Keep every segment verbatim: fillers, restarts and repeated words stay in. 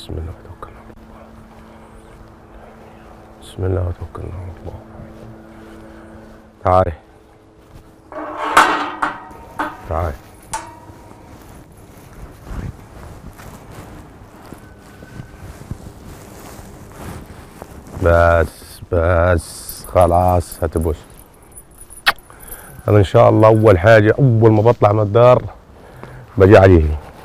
بسم الله وتوكلنا على الله. بسم الله وتوكلنا على الله. تعالي تعالي. بس بس خلاص هتبوس. انا ان شاء الله اول حاجه اول ما بطلع من الدار بجي عليه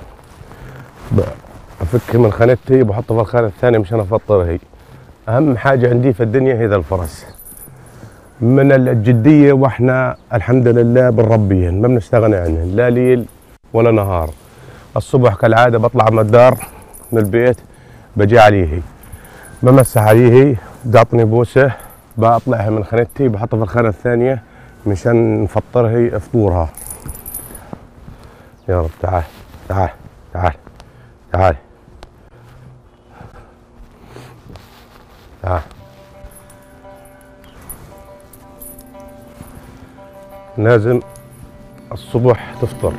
افك من خانتي بحطه في الخانه الثانيه مشان افطر. هي اهم حاجه عندي في الدنيا هي ذا الفرس من الجديه، واحنا الحمد لله بنربيهن ما بنستغنى عنهن لا ليل ولا نهار. الصبح كالعاده بطلع من الدار من البيت بجي عليه بمسح عليه بيعطني بوسه بطلعها من خانتي بحطها في الخانه الثانيه مشان نفطر هي فطورها. يا رب تعال تعال تعال تعال تعال. لازم الصبح تفطر.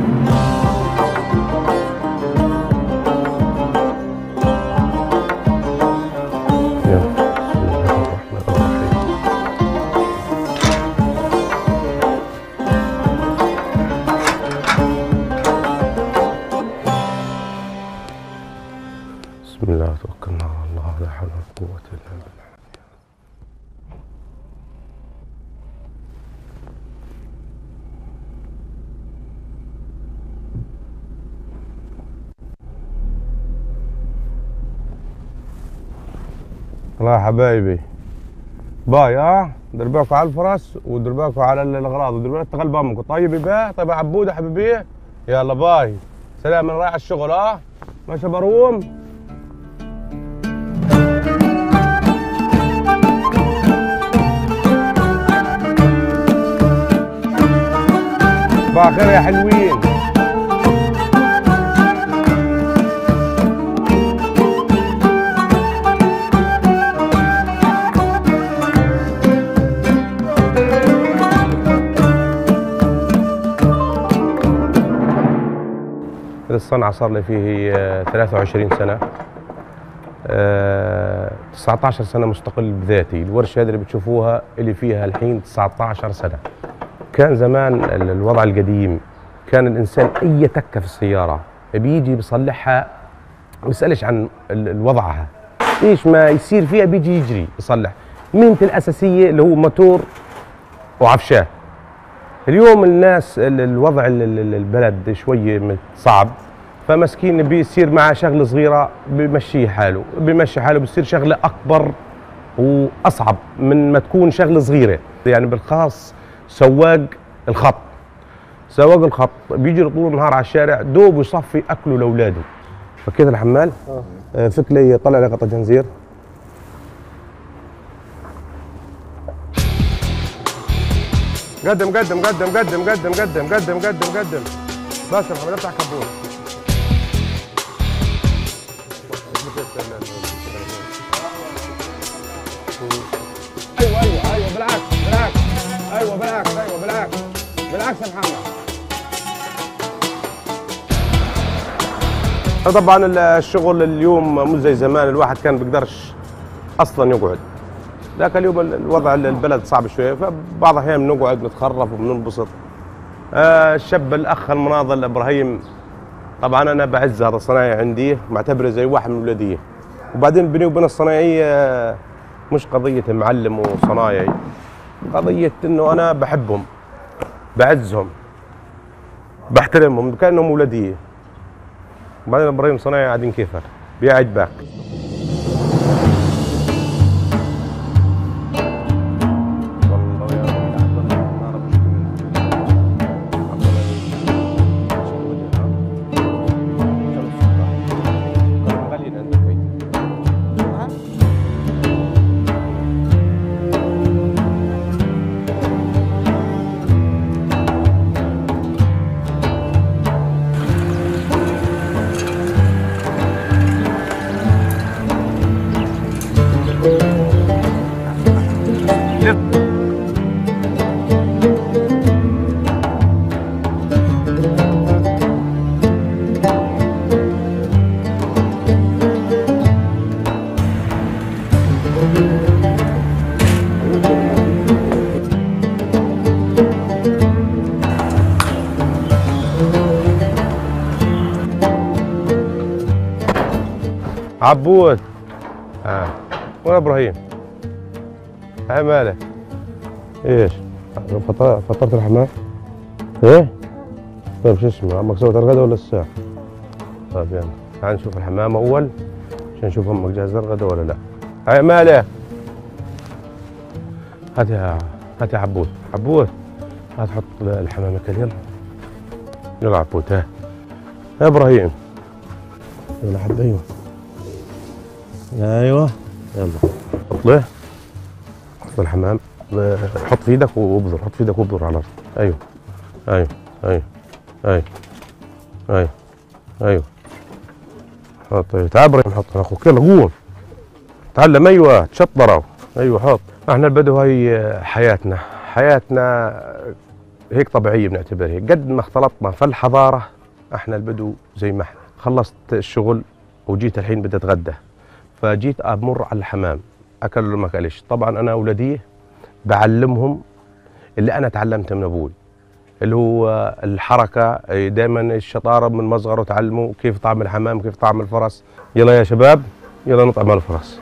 بسم الله توكلنا على الله لا حول ولا قوة إلا بالله. الله يا حبايبي باي. اه دير بالكم على الفرس ودير بالكم على الاغراض ودير بالكم تغلب امكم. طيب يبا طيب يا عبوده حبيبي يلا باي سلام. انا رايح الشغل. اه ماشي بروم. صباح الخير يا حلوين. الصنعة صار لي فيه ثلاثة وعشرين سنة. أه تسعة عشر سنة مستقل بذاتي. الورشة هذه اللي بتشوفوها اللي فيها الحين تسعة عشر سنة. كان زمان الوضع القديم كان الإنسان أي تكة في السيارة بيجي بيصلحها ما بيسألش عن وضعها، إيش ما يصير فيها بيجي يجري يصلح. مهنته الأساسية اللي هو موتور وعفشاه. اليوم الناس الوضع البلد شوية صعب، فمسكين بيصير معه شغله صغيره بيمشي حاله بيمشي حاله بيصير شغله اكبر واصعب من ما تكون شغله صغيره. يعني بالخاص سواق الخط سواق الخط بيجي طول النهار على الشارع دوب يصفي اكله لاولاده. فكيت الحمال اه فك لي طلع لي غطا جنزير. قدم قدم قدم قدم قدم قدم قدم قدم قدم بس يا محمد افتح كبوت. ايوه ايوه ايوه بالعكس بالعكس ايوه بالعكس ايوه بالعكس بالعكس يا محمد. طبعا الشغل اليوم مو زي زمان، الواحد كان بيقدرش اصلا يقعد. لكن اليوم الوضع البلد صعب شويه، فبعض الاحيان بنقعد نتخرف وبننبسط. آه الشاب الاخ المناضل ابراهيم طبعا انا بعز هذا الصنايعي عندي، معتبره زي واحد من ولاديه. وبعدين بيني وبين الصنايعيه مش قضيه معلم وصنايعي، قضيه انه انا بحبهم بعزهم بحترمهم كانهم ولاديه. بعدين ابراهيم صنايعي قاعدين كيفك بيعجبك. عبود. اه وين ابراهيم؟ هاي مالك؟ ايش؟ فطر... فطرت الحمام؟ ايه؟ طيب شو اسمه؟ عمك سويت الغدا ولا الساعة؟ طيب يلا تعال نشوف الحمام اول عشان نشوف امك جاهزة الغدا ولا لا. هاي مالك؟ هات يا هات يا عبود. عبود هات حط الحمام كده. يلا يلا عبود. ها يا ابراهيم. يلا حد. ايوه ايوه يلا حط له. حط الحمام. حط في ايدك وابذر. حط في ايدك وابذر على الارض. ايوه ايوه ايوه ايوه ايوه ايوه حط. تعال ابراهيم حط اخوك. يلا قوم تعلم. ايوه تشطروا. ايوه حط. احنا البدو هاي حياتنا. حياتنا هيك طبيعيه بنعتبرها. قد ما اختلطنا في الحضاره احنا البدو زي ما احنا. خلصت الشغل وجيت الحين بدي اتغدى، فجيت امر على الحمام. اكل ولا ما اكلش؟ طبعا انا اولادي بعلمهم اللي انا تعلمته من ابوي، اللي هو الحركه. دائما الشطاره من مصغره تعلموا كيف طعم الحمام، كيف طعم الفرس. يلا يا شباب يلا نطعم الفرس.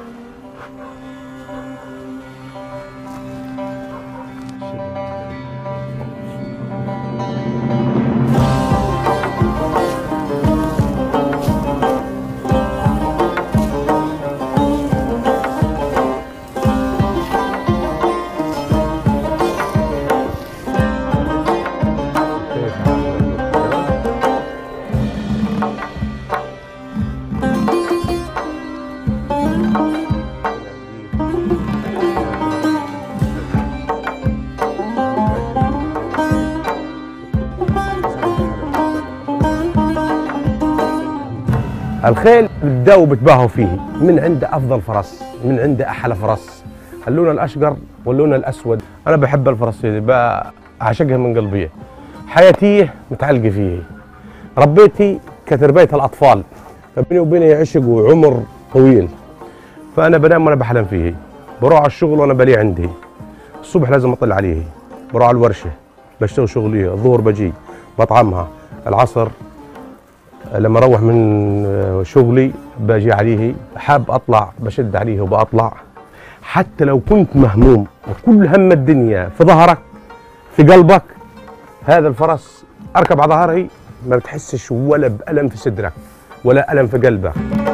الخيل بداوا بتباهوا فيه من عنده افضل فرس، من عنده احلى فرس، اللون الاشقر واللون الاسود. انا بحب الفرس هذه، بعشقها من قلبي. حياتي متعلقه فيه. ربيتي كتربيه الاطفال، فبيني وبينه عشق وعمر طويل. فانا بنام وانا بحلم فيه، بروح على الشغل وانا بلي عندي. الصبح لازم اطلع عليه، بروح على الورشه بشتغل شغلي، الظهر بجي بطعمها، العصر لما اروح من شغلي باجي عليه، حاب اطلع بشد عليه وبطلع. حتى لو كنت مهموم وكل هم الدنيا في ظهرك في قلبك، هذا الفرس اركب على ظهري ما بتحسش ولا بألم في صدرك ولا ألم في قلبك.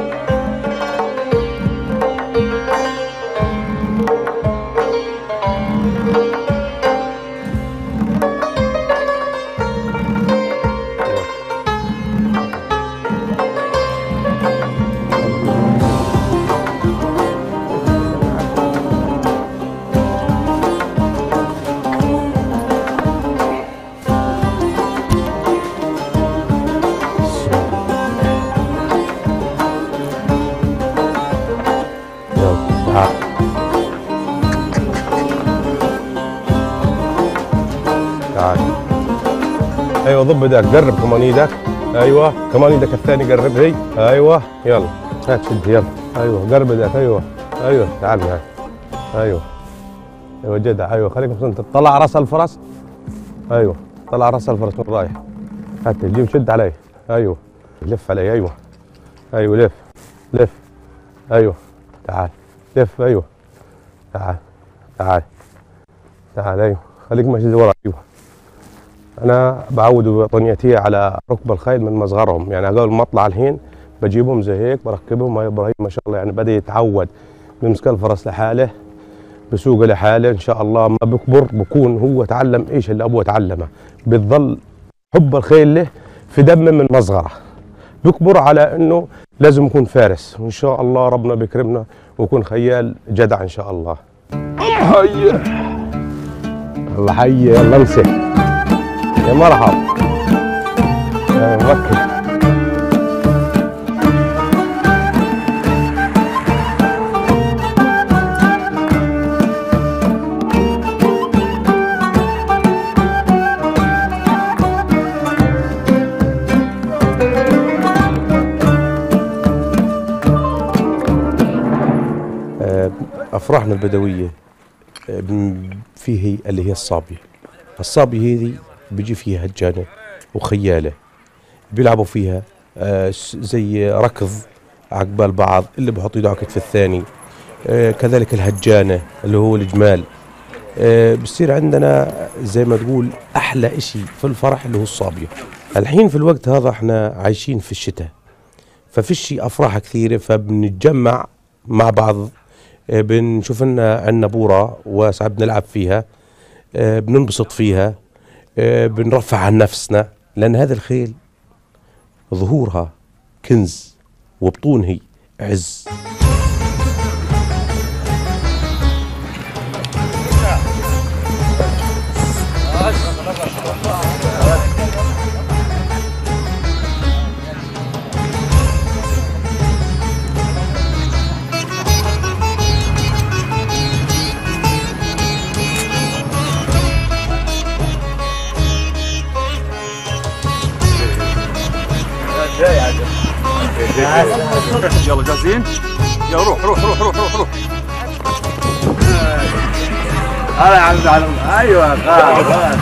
تعال. ايوه ضب ايدك، قرب كمان ايدك. ايوه كمان ايدك الثاني قرب. هي ايوه يلا هات شد. يلا ايوه قرب ايدك. ايوه ايوه تعال هاي. ايوه ايوه جدع. ايوه خليك انت طلع راس الفرس. ايوه طلع راس الفرس من رايح. هات جيب شد علي. ايوه لف علي. ايوه ايوه لف لف. ايوه تعال لف. ايوه تعال تعال تعال. ايوه خليك ماشي زي ورا. ايوه انا بعود طنيتي على ركب الخيل من مصغرهم، يعني قبل ما اطلع الحين بجيبهم زي هيك بركبهم. هاي ابراهيم ما شاء الله يعني بدا يتعود، بيمسك الفرس لحاله بسوقه لحاله. ان شاء الله ما بكبر بكون هو تعلم ايش اللي ابوه تعلمه، بتظل حب الخيل له في دمه من مصغره، بكبر على انه لازم يكون فارس. وان شاء الله ربنا بيكرمنا ويكون خيال جدع ان شاء الله. حي الله حي. يلا امسك يا مرحب يا موكل. افراحنا البدويه فيه اللي هي الصابيه. الصابيه هذه بيجي فيها هجانه وخياله بيلعبوا فيها زي ركض عقبال بعض، اللي بحط ايده على كتف الثاني. آه كذلك الهجانة اللي هو الجمال. آه بصير عندنا زي ما تقول أحلى إشي في الفرح اللي هو الصابية. الحين في الوقت هذا احنا عايشين في الشتاء، ففيش أفراح كثيرة، فبنتجمع مع بعض. آه بنشوف لنا عندنا بورة واسعة بنلعب فيها، آه بننبسط فيها، آه بنرفع عن نفسنا، لأن هذا الخيل ظهورها كنز وبطون هي عز. يلا جاهزين؟ يلا روح روح روح روح روح روح. هلا يا عم. ايوه خلاص.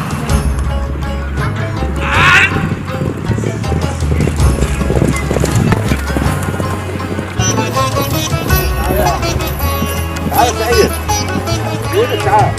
تعال سعيد. وين تعال؟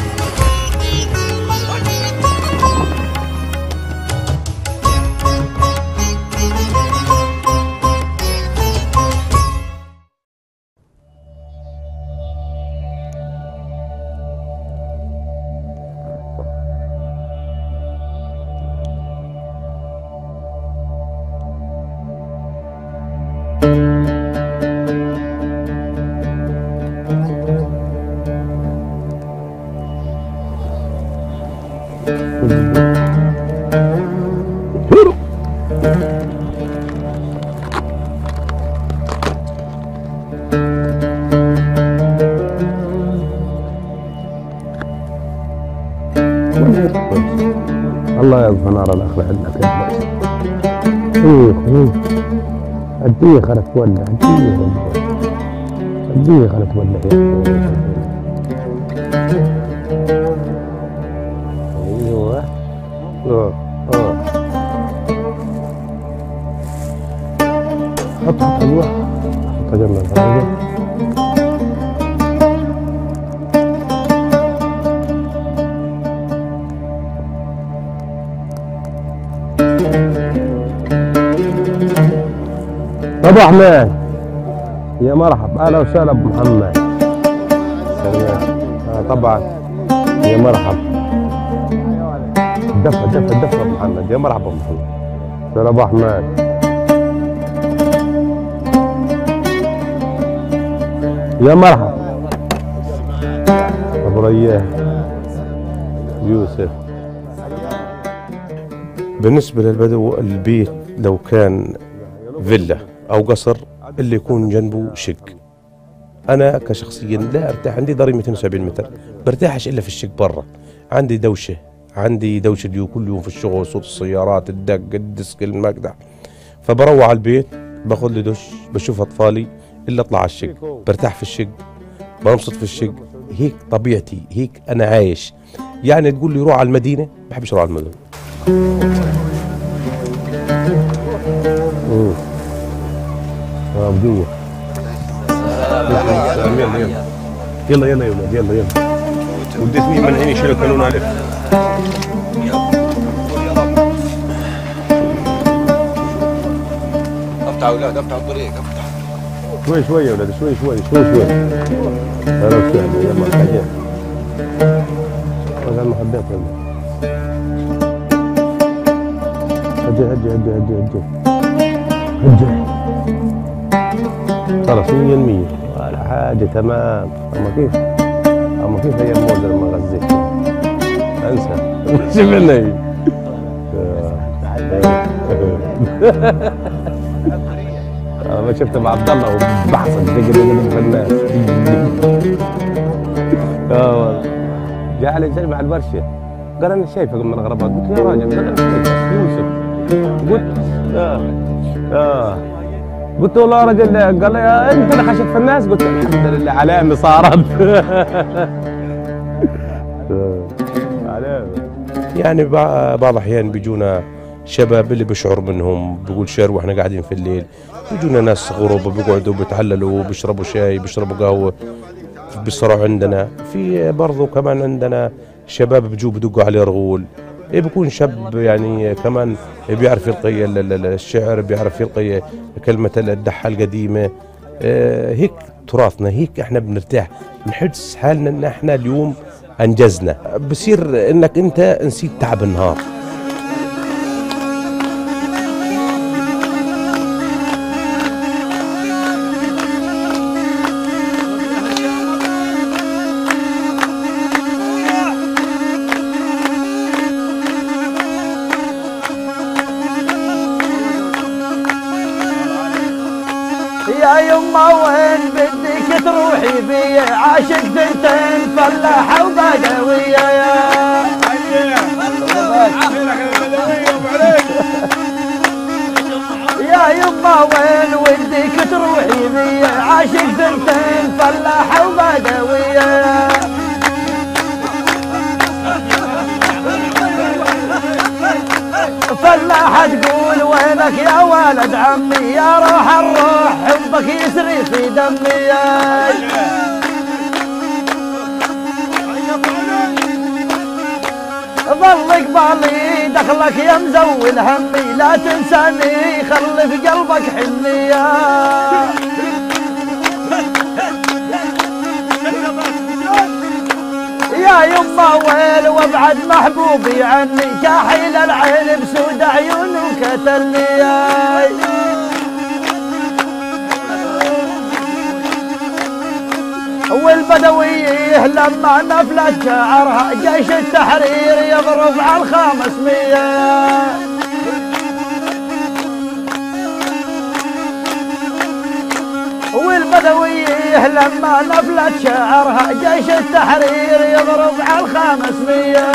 الله يطفى نار الاخ عندك. ايه ايه الدنيا خلت تولع، الدنيا خلت الدنيا خلت تولع يا ايوه. اه اه حط حط الواح حط جنب الحاجه. ابو احمد يا مرحبا، اهلا وسهلا ابو محمد. آه طبعا يا مرحبا. دفع دفع دفع ابو محمد، يا مرحبا ابو محمد. سلام ابو احمد. يا مرحبا ابو ريان يوسف. بالنسبه للبدو البيت لو كان فيلا او قصر اللي يكون جنبه شق. انا كشخصيا لا ارتاح، عندي ضري مئتين وسبعين متر، برتاحش الا في الشق برا. عندي دوشه، عندي دوشه ديو كل يوم في الشغل، صوت السيارات، الدق، الدسك، المقدح. فبروح على البيت باخذ لي دش، بشوف اطفالي، الا اطلع على الشق، برتاح في الشق، بنبسط في الشق. هيك طبيعتي، هيك انا عايش. يعني تقول لي روح على المدينه، ما بحبش اروح على المدينه. امم اه بدوه. يلا يلا يلا يا ولاد، يلا يلا. ودي اثنين من هنا يشيلوا كانون عليك. افتح اولاد، افتح الطريق، افتح. شوي شوي يا ولاد، شوي شوي شوي شوي. اهلا وسهلا، يلا الحاجات. هذا المخدات يلا. هجي هجي هجي هجي هجي هجي. خلاص مية بالمية ولا حاجة، تمام. أما كيف؟ أما كيف هي الموزة لما غزيت؟ أنسى. شوف لنا هي. أنا ما شفت مع عبد الله وبحصل دقيقة دقيقة في الناس. آه والله. جاء علي زي مع الورشة، قال أنا شايفك من الغربات، قلت يا راجل قال أنا شايفك يوسف. قلت آه آه قلت والله يا رجل، قال لي انت اللي خشيت في الناس، قلت الحمد لله علامه صارت. علامه. يعني بعض الاحيان بيجونا شباب اللي بيشعر منهم بيقول شعر واحنا قاعدين في الليل، بيجونا ناس غرب بيقعدوا بيتحللوا بيشربوا شاي بيشربوا قهوه بيصرعوا عندنا. في برضو كمان عندنا شباب بيجوا بدقوا على رغول، إيه بيكون شاب يعني كمان بيعرف يلقي الشعر، بيعرف يلقي كلمة الدحة القديمة. إيه هيك تراثنا، هيك احنا بنرتاح، بنحس حالنا ان احنا اليوم انجزنا. بصير انك انت نسيت تعب النهار. يا يما وين بدك تروحي بي، عاشق ثنتين فلاحة وبدوية. يا يما وين ودك تروحي بي، عاشق ثنتين فلاحة وبدوية. فلاحة تقول وينك يا ولد عمي، يا روح الروح حبك يسري في دمي. ظل قبالي دخلك يا مزول همي، لا تنساني خلي في قلبك حنية. يا يما ويل وابعد محبوبي عني، كاحيل العين بسود عيون وكتلني. والبدوية لما نفلت شعرها، جيش التحرير يضرب على الخمس مية. والبدوية لما نفلت شعرها، جيش التحرير يضرب على الخمس مية.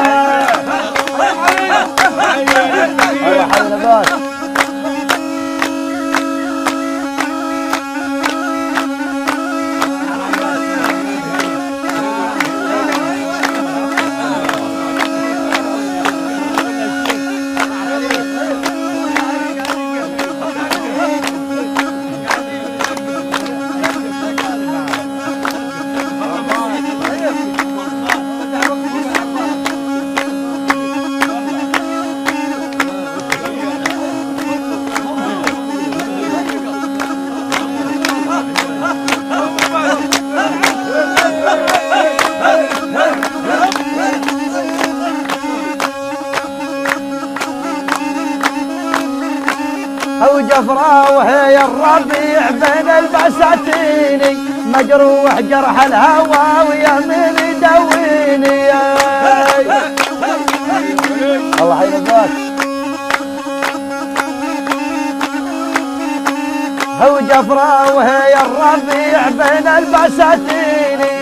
وجفرة وهي الربيع بين البساتيني، مجروح جرح الهوى ويمين يدويني. الله يرضاك. وجفرة وهي الربيع بين البساتيني،